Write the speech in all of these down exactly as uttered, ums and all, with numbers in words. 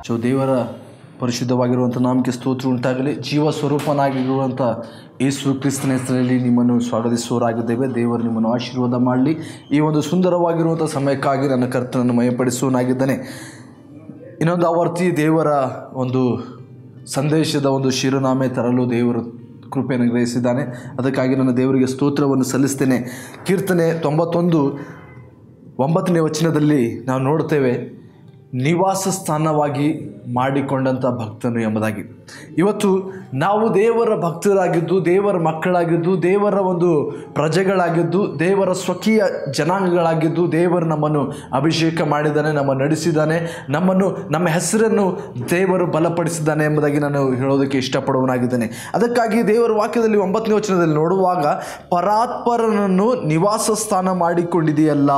So ದೇವರ ಪರಿಶುದ್ಧವಾಗಿರುವಂಥ ನಾಮಕ್ಕೆ ಸ್ತೋತ್ರ ಉಂಟಾಗಲಿ. ಜೀವ ಸ್ವರೂಪನಾಗಿರುವಂಥ ಯೇಸು ಕ್ರಿಸ್ತನ ಹೆಸರಲ್ಲಿ ನಿಮ್ಮನ್ನು ಸ್ವಾಗತಿಸುವರಾಗಿದ್ದೇವೆ. ದೇವರು ನಿಮ್ಮನ್ನು ಆಶೀರ್ವಾದ ಮಾಡಲಿ. ಈ ಒಂದು ಸುಂದರವಾಗಿರುವಂಥ ಸಮಯಕ್ಕಾಗಿ ನನ್ನ ಕರ್ತನನ್ನು ಮಯಪಡಿಸುವನಾಗಿದ್ದಾನೆ. ಇನ್ನೊಂದು ಆವರ್ತಿ ದೇವರ ಒಂದು ಸಂದೇಶದ ಒಂದು ಶಿರೋನಾಮೆ ತರಲು ದೇವರು ಕೃಪೆಯನ್ನು ಗ್ರಹಿಸಿದ್ದಾನೆ. ಅದಕ್ಕಾಗಿ ನನ್ನ ದೇವರಿಗೆ ಸ್ತೋತ್ರವನ್ನು ಸಲ್ಲಿಸ್ತೇನೆ. ಕೀರ್ತನೆ ತೊಂಬತ್ತೊಂದು ಒಂಬತ್ತನೇ ವಚನದಲ್ಲಿ ನಾವು ನೋಡ್ತೇವೆ, ನಿವಾಸ ಸ್ಥಾನವಾಗಿ ಮಾಡಿಕೊಂಡಂಥ ಭಕ್ತನು ಎಂಬುದಾಗಿ. ಇವತ್ತು ನಾವು ದೇವರ ಭಕ್ತರಾಗಿದ್ದು, ದೇವರ ಮಕ್ಕಳಾಗಿದ್ದು, ದೇವರ ಒಂದು ಪ್ರಜೆಗಳಾಗಿದ್ದು, ದೇವರ ಸ್ವಕೀಯ ಜನಾಂಗಗಳಾಗಿದ್ದು, ದೇವರು ನಮ್ಮನ್ನು ಅಭಿಷೇಕ ಮಾಡಿದ್ದಾನೆ, ನಮ್ಮ ನಡೆಸಿದ್ದಾನೆ, ನಮ್ಮನ್ನು ನಮ್ಮ ಹೆಸರನ್ನು ದೇವರು ಬಲಪಡಿಸಿದ್ದಾನೆ ಎಂಬುದಾಗಿ ನಾನು ಹೇಳೋದಕ್ಕೆ ಇಷ್ಟಪಡುವನಾಗಿದ್ದೇನೆ. ಅದಕ್ಕಾಗಿ ದೇವರ ವಾಕ್ಯದಲ್ಲಿ ಒಂಬತ್ತನೇ ವಚನದಲ್ಲಿ ನೋಡುವಾಗ, ಪರಾತ್ಪರನನ್ನು ನಿವಾಸ ಸ್ಥಾನ ಮಾಡಿಕೊಂಡಿದೆಯಲ್ಲ,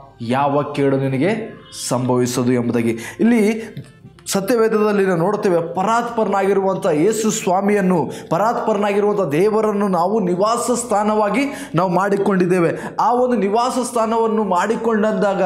ಯಾವ ಕೇಡು ನಿನಗೆ ಸಂಭವಿಸೋದು ಎಂಬುದಾಗಿ. ಇಲ್ಲಿ ಸತ್ಯವೇದದಲ್ಲಿ ನಾವು ನೋಡ್ತೇವೆ, ಪರಾತ್ಪರನಾಗಿರುವಂಥ ಯೇಸು ಸ್ವಾಮಿಯನ್ನು, ಪರಾತ್ಪರನಾಗಿರುವಂಥ ದೇವರನ್ನು ನಾವು ನಿವಾಸ ಸ್ಥಾನವಾಗಿ ನಾವು ಮಾಡಿಕೊಂಡಿದ್ದೇವೆ. ಆ ಒಂದು ನಿವಾಸ ಸ್ಥಾನವನ್ನು ಮಾಡಿಕೊಂಡಂದಾಗ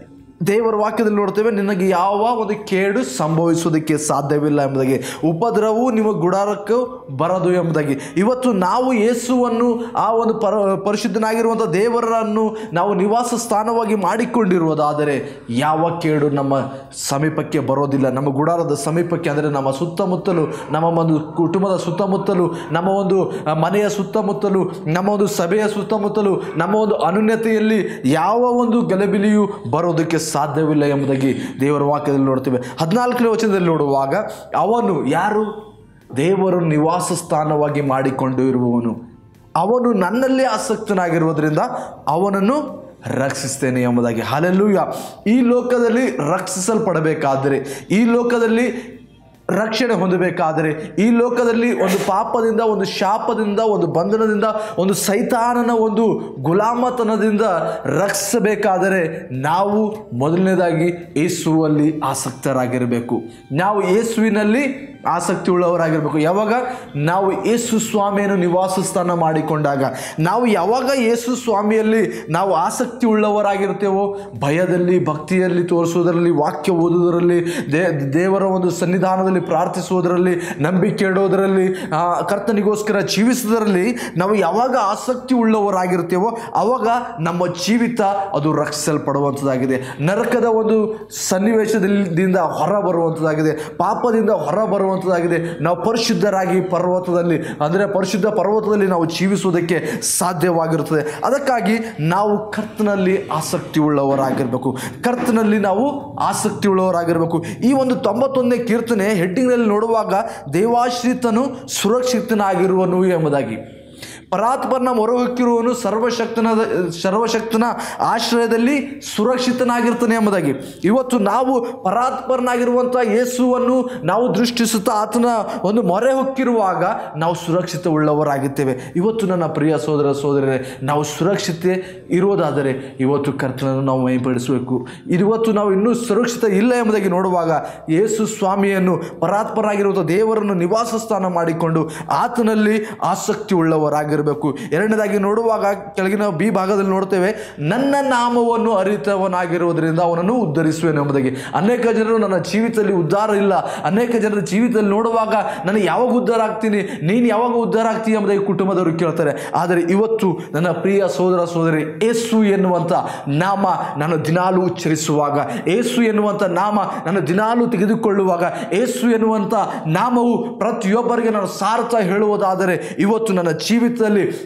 ದೇವರ ವಾಕ್ಯದಲ್ಲಿ ನೋಡ್ತೇವೆ, ನಿನಗೆ ಯಾವ ಒಂದು ಕೇಡು ಸಂಭವಿಸೋದಕ್ಕೆ ಸಾಧ್ಯವಿಲ್ಲ ಎಂಬುದಾಗಿ, ಉಪದ್ರವವು ನಿಮ್ಮ ಗುಡಾರಕ್ಕೂ ಬರದು ಎಂಬುದಾಗಿ. ಇವತ್ತು ನಾವು ಯೇಸುವನ್ನು, ಆ ಒಂದು ಪರ ಪರಿಶುದ್ಧನಾಗಿರುವಂಥ ದೇವರನ್ನು ನಾವು ನಿವಾಸ ಸ್ಥಾನವಾಗಿ ಮಾಡಿಕೊಂಡಿರುವುದಾದರೆ ಯಾವ ಕೇಡು ನಮ್ಮ ಸಮೀಪಕ್ಕೆ ಬರೋದಿಲ್ಲ. ನಮ್ಮ ಗುಡಾರದ ಸಮೀಪಕ್ಕೆ ಅಂದರೆ ನಮ್ಮ ಸುತ್ತಮುತ್ತಲು, ನಮ್ಮ ಒಂದು ಕುಟುಂಬದ ಸುತ್ತಮುತ್ತಲು, ನಮ್ಮ ಒಂದು ಮನೆಯ ಸುತ್ತಮುತ್ತಲು, ನಮ್ಮ ಒಂದು ಸಭೆಯ ಸುತ್ತಮುತ್ತಲು, ನಮ್ಮ ಒಂದು ಅನುನ್ನತೆಯಲ್ಲಿ ಯಾವ ಒಂದು ಗಲಿಬಿಲಿಯೂ ಬರೋದಕ್ಕೆ ಸಾಧ್ಯವಿಲ್ಲ ಎಂಬುದಾಗಿ ದೇವರ ವಾಕ್ಯದಲ್ಲಿ ನೋಡ್ತೇವೆ. ಹದಿನಾಲ್ಕನೇ ವಚನದಲ್ಲಿ ನೋಡುವಾಗ, ಅವನು ಯಾರು? ದೇವರು ನಿವಾಸ ಸ್ಥಾನವಾಗಿ ಮಾಡಿಕೊಂಡು ಇರುವವನು. ಅವನು ನನ್ನಲ್ಲಿ ಆಸಕ್ತನಾಗಿರುವುದರಿಂದ ಅವನನ್ನು ರಕ್ಷಿಸ್ತೇನೆ ಎಂಬುದಾಗಿ. ಹಲ್ಲೆಲೂಯಾ. ಈ ಲೋಕದಲ್ಲಿ ರಕ್ಷಿಸಲ್ಪಡಬೇಕಾದರೆ, ಈ ಲೋಕದಲ್ಲಿ ರಕ್ಷಣೆ ಹೊಂದಬೇಕಾದರೆ, ಈ ಲೋಕದಲ್ಲಿ ಒಂದು ಪಾಪದಿಂದ, ಒಂದು ಶಾಪದಿಂದ, ಒಂದು ಬಂಧನದಿಂದ, ಒಂದು ಸೈತಾನನ ಒಂದು ಗುಲಾಮತನದಿಂದ ರಕ್ಷಿಸಬೇಕಾದರೆ ನಾವು ಮೊದಲನೇದಾಗಿ ಯೇಸುವಲ್ಲಿ ಆಸಕ್ತರಾಗಿರಬೇಕು. ನಾವು ಯೇಸುವಿನಲ್ಲಿ ಆಸಕ್ತಿ ಉಳ್ಳವರಾಗಿರಬೇಕು. ಯಾವಾಗ ನಾವು ಯೇಸು ಸ್ವಾಮಿಯನ್ನು ನಿವಾಸ ಸ್ಥಾನ ಮಾಡಿಕೊಂಡಾಗ, ನಾವು ಯಾವಾಗ ಯೇಸು ಸ್ವಾಮಿಯಲ್ಲಿ ನಾವು ಆಸಕ್ತಿ ಉಳ್ಳವರಾಗಿರ್ತೇವೋ, ಭಯದಲ್ಲಿ, ಭಕ್ತಿಯಲ್ಲಿ ತೋರಿಸುವುದರಲ್ಲಿ, ವಾಕ್ಯ ಓದುವುದರಲ್ಲಿ, ದೇ ದೇವರ ಒಂದು ಸನ್ನಿಧಾನದಲ್ಲಿ ಪ್ರಾರ್ಥಿಸುವುದರಲ್ಲಿ, ನಂಬಿಕೆ ಇಡೋದರಲ್ಲಿ, ಕರ್ತನಿಗೋಸ್ಕರ ಜೀವಿಸುವುದರಲ್ಲಿ ನಾವು ಯಾವಾಗ ಆಸಕ್ತಿ ಉಳ್ಳವರಾಗಿರ್ತೇವೋ ಆವಾಗ ನಮ್ಮ ಜೀವಿತ ಅದು ರಕ್ಷಿಸಲ್ಪಡುವಂಥದ್ದಾಗಿದೆ. ನರಕದ ಒಂದು ಸನ್ನಿವೇಶದಿಂದ ಹೊರ ಬರುವಂಥದ್ದಾಗಿದೆ, ಪಾಪದಿಂದ ಹೊರ ಬರುವಂಥದ್ದಾಗಿದೆ. ನಾವು ಪರಿಶುದ್ಧರಾಗಿ ಪರ್ವತದಲ್ಲಿ, ಅಂದರೆ ಪರಿಶುದ್ಧ ಪರ್ವತದಲ್ಲಿ ನಾವು ಜೀವಿಸುವುದಕ್ಕೆ ಸಾಧ್ಯವಾಗಿರುತ್ತದೆ. ಅದಕ್ಕಾಗಿ ನಾವು ಕರ್ತನಲ್ಲಿ ಆಸಕ್ತಿ ಉಳ್ಳವರಾಗಿರಬೇಕು. ಕರ್ತನಲ್ಲಿ ನಾವು ಆಸಕ್ತಿ ಉಳ್ಳವರಾಗಿರಬೇಕು. ಈ ಒಂದು ತೊಂಬತ್ತೊಂದನೇ ಕೀರ್ತನೆ ಹೆಡ್ಡಿಂಗ್ನಲ್ಲಿ ನೋಡುವಾಗ, ದೇವಾಶ್ರಿತನು ಸುರಕ್ಷಿತನಾಗಿರುವನು ಎಂಬುದಾಗಿ. ಪರಾತ್ಪರನ ಮೊರೆಹೊಕ್ಕಿರುವನು ಸರ್ವಶಕ್ತನ ಸರ್ವಶಕ್ತನ ಆಶ್ರಯದಲ್ಲಿ ಸುರಕ್ಷಿತನಾಗಿರ್ತಾನೆ ಎಂಬುದಾಗಿ. ಇವತ್ತು ನಾವು ಪರಾತ್ಪರನಾಗಿರುವಂಥ ಯೇಸುವನ್ನು ನಾವು ದೃಷ್ಟಿಸುತ್ತಾ ಆತನ ಒಂದು ಮೊರೆ ಹೊಕ್ಕಿರುವಾಗ ನಾವು ಸುರಕ್ಷಿತ ಉಳ್ಳವರಾಗಿದ್ದೇವೆ. ಇವತ್ತು ನನ್ನ ಪ್ರಿಯ ಸೋದರ ಸೋದರರೇ, ನಾವು ಸುರಕ್ಷತೆ ಇರುವುದಾದರೆ ಇವತ್ತು ಕರ್ತನನ್ನು ನಾವು ಮಹಿಮೆಪಡಿಸಬೇಕು. ಇವತ್ತು ನಾವು ಇನ್ನೂ ಸುರಕ್ಷಿತ ಇಲ್ಲ ಎಂಬುದಾಗಿ ನೋಡುವಾಗ, ಯೇಸು ಸ್ವಾಮಿಯನ್ನು, ಪರಾತ್ಪರನಾಗಿರುವಂಥ ದೇವರನ್ನು ನಿವಾಸ ಸ್ಥಾನ ಮಾಡಿಕೊಂಡು ಆತನಲ್ಲಿ ಆಸಕ್ತಿ ಉಳ್ಳವರಾಗಿ ಬೇಕು. ಎರಡನೇದಾಗಿ ನೋಡುವಾಗ ಕೆಳಗಿನ ಬಿ ಭಾಗದಲ್ಲಿ ನೋಡ್ತೇವೆ, ನನ್ನ ನಾಮವನ್ನು ಅರಿತವನಾಗಿರುವುದರಿಂದ ಅವನನ್ನು ಉದ್ಧರಿಸುವೆನು ಎಂಬುದಾಗಿ. ಅನೇಕ ಜನರು ನನ್ನ ಜೀವಿತದಲ್ಲಿ ಉದ್ಧಾರ ಇಲ್ಲ, ಅನೇಕ ಜನರ ಜೀವಿತದಲ್ಲಿ ನೋಡುವಾಗ ನಾನು ಯಾವಾಗ ಉದ್ಧಾರ ಆಗ್ತೀನಿ, ನೀನು ಯಾವಾಗ ಉದ್ಧಾರ ಆಗ್ತೀನಿ ಎಂಬುದಾಗಿ ಕುಟುಂಬದವರು ಕೇಳ್ತಾರೆ. ಆದರೆ ಇವತ್ತು ನನ್ನ ಪ್ರಿಯ ಸೋದರ ಸೋದರಿ, ಯೇಸು ಎನ್ನುವಂಥ ನಾಮ ನಾನು ದಿನಾಲೂ ಉಚ್ಚರಿಸುವಾಗ, ಯೇಸು ಎನ್ನುವಂಥ ನಾಮ ನಾನು ದಿನಾಲೂ ತೆಗೆದುಕೊಳ್ಳುವಾಗ, ಯೇಸು ಎನ್ನುವಂಥ ನಾಮವು ಪ್ರತಿಯೊಬ್ಬರಿಗೆ ನಾನು ಸಾರ್ಥ ಹೇಳುವುದಾದರೆ ಇವತ್ತು ನನ್ನ ಜೀವಿತ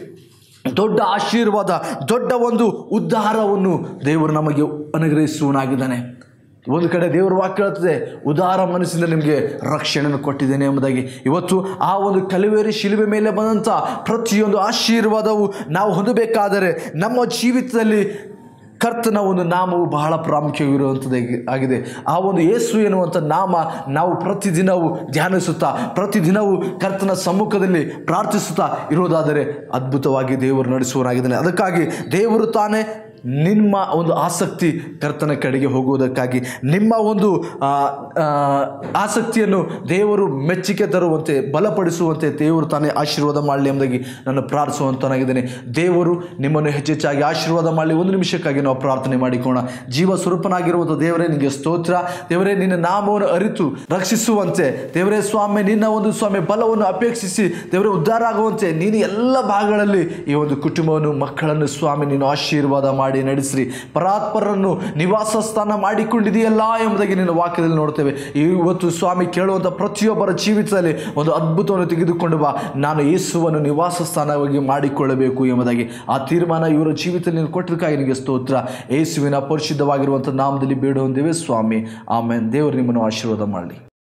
ದೊಡ್ಡ ಆಶೀರ್ವಾದ, ದೊಡ್ಡ ಒಂದು ಉದ್ಧಾರವನ್ನು ದೇವರು ನಮಗೆ ಅನುಗ್ರಹಿಸುವನಾಗಿದ್ದಾನೆ. ಒಂದು ಕಡೆ ದೇವರ ವಾಕ್ಯ ಹೇಳ್ತದೆ, ಉದಾರ ಮನಸ್ಸಿಂದ ನಿಮಗೆ ರಕ್ಷಣೆಯನ್ನು ಕೊಟ್ಟಿದ್ದೇನೆ ಎಂಬುದಾಗಿ. ಇವತ್ತು ಆ ಒಂದು ಕಲಿವೇರಿ ಶಿಲುಬೆ ಮೇಲೆ ಬಂದಂಥ ಪ್ರತಿಯೊಂದು ಆಶೀರ್ವಾದವು ನಾವು ಹೊಂದಬೇಕಾದರೆ ನಮ್ಮ ಜೀವಿತದಲ್ಲಿ ಕರ್ತನ ಒಂದು ನಾಮವು ಬಹಳ ಪ್ರಾಮುಖ್ಯವಿರುವಂಥದ್ದು ಆಗಿದೆ. ಆ ಒಂದು ಯೇಸು ಎನ್ನುವಂಥ ನಾಮ ನಾವು ಪ್ರತಿದಿನವೂ ಧ್ಯಾನಿಸುತ್ತಾ, ಪ್ರತಿದಿನವೂ ಕರ್ತನ ಸಮ್ಮುಖದಲ್ಲಿ ಪ್ರಾರ್ಥಿಸುತ್ತಾ ಇರುವುದಾದರೆ ಅದ್ಭುತವಾಗಿ ದೇವರು ನಡೆಸುವನಾಗಿದ್ದಾನೆ. ಅದಕ್ಕಾಗಿ ದೇವರು ತಾನೇ ನಿಮ್ಮ ಒಂದು ಆಸಕ್ತಿ ಕರ್ತನ ಕಡೆಗೆ ಹೋಗುವುದಕ್ಕಾಗಿ, ನಿಮ್ಮ ಒಂದು ಆಸಕ್ತಿಯನ್ನು ದೇವರು ಮೆಚ್ಚುಗೆ ತರುವಂತೆ ಬಲಪಡಿಸುವಂತೆ ದೇವರು ತಾನೇ ಆಶೀರ್ವಾದ ಮಾಡಲಿ ಎಂಬುದಾಗಿ ನಾನು ಪ್ರಾರ್ಥಿಸುವಂತನಾಗಿದ್ದೇನೆ. ದೇವರು ನಿಮ್ಮನ್ನು ಹೆಚ್ಚೆಚ್ಚಾಗಿ ಆಶೀರ್ವಾದ ಮಾಡಲಿ. ಒಂದು ನಿಮಿಷಕ್ಕಾಗಿ ನಾವು ಪ್ರಾರ್ಥನೆ ಮಾಡಿಕೋಣ. ಜೀವ ಸ್ವರೂಪನಾಗಿರುವಂಥ ದೇವರೇ, ನಿನಗೆ ಸ್ತೋತ್ರ. ದೇವರೇ, ನಿನ್ನ ನಾಮವನ್ನು ಅರಿತು ರಕ್ಷಿಸುವಂತೆ ದೇವರೇ ಸ್ವಾಮಿ, ನಿನ್ನ ಒಂದು ಸ್ವಾಮಿ ಬಲವನ್ನು ಅಪೇಕ್ಷಿಸಿ ದೇವರೇ ಉದ್ಧಾರ ಆಗುವಂತೆ ನೀನು ಎಲ್ಲ ಭಾಗಗಳಲ್ಲಿ ಈ ಒಂದು ಕುಟುಂಬವನ್ನು, ಮಕ್ಕಳನ್ನು ಸ್ವಾಮಿ ನೀನು ಆಶೀರ್ವಾದ ಮಾಡಿ ನಡೆಸಿರಿ. ಪರಾತ್ಪರನ್ನು ನಿವಾಸ ಸ್ಥಾನ ಮಾಡಿಕೊಂಡಿದೆಯಲ್ಲ ಎಂಬುದಾಗಿ ನಿನ್ನ ವಾಕ್ಯದಲ್ಲಿ ನೋಡ್ತೇವೆ. ಇವತ್ತು ಸ್ವಾಮಿ ಕೇಳುವಂಥ ಪ್ರತಿಯೊಬ್ಬರ ಜೀವಿತದಲ್ಲಿ ಒಂದು ಅದ್ಭುತವನ್ನು ತೆಗೆದುಕೊಂಡು ಬಾ. ನಾನು ಯೇಸುವನ್ನು ನಿವಾಸ ಸ್ಥಾನವಾಗಿ ಮಾಡಿಕೊಳ್ಳಬೇಕು ಎಂಬುದಾಗಿ ಆ ತೀರ್ಮಾನ ಇವರ ಜೀವಿತದಲ್ಲಿ ನೀನು ಕೊಟ್ಟಿದ್ದಕ್ಕಾಗಿ ನಿನಗೆ ಸ್ತೋತ್ರ. ಯೇಸುವಿನ ಪರಿಶುದ್ಧವಾಗಿರುವಂಥ ನಾಮದಲ್ಲಿ ಬೇಡುವಂದೇವೆ ಸ್ವಾಮಿ. ಆಮೇನ್. ದೇವರು ನಿಮ್ಮನ್ನು ಆಶೀರ್ವಾದ ಮಾಡಲಿ.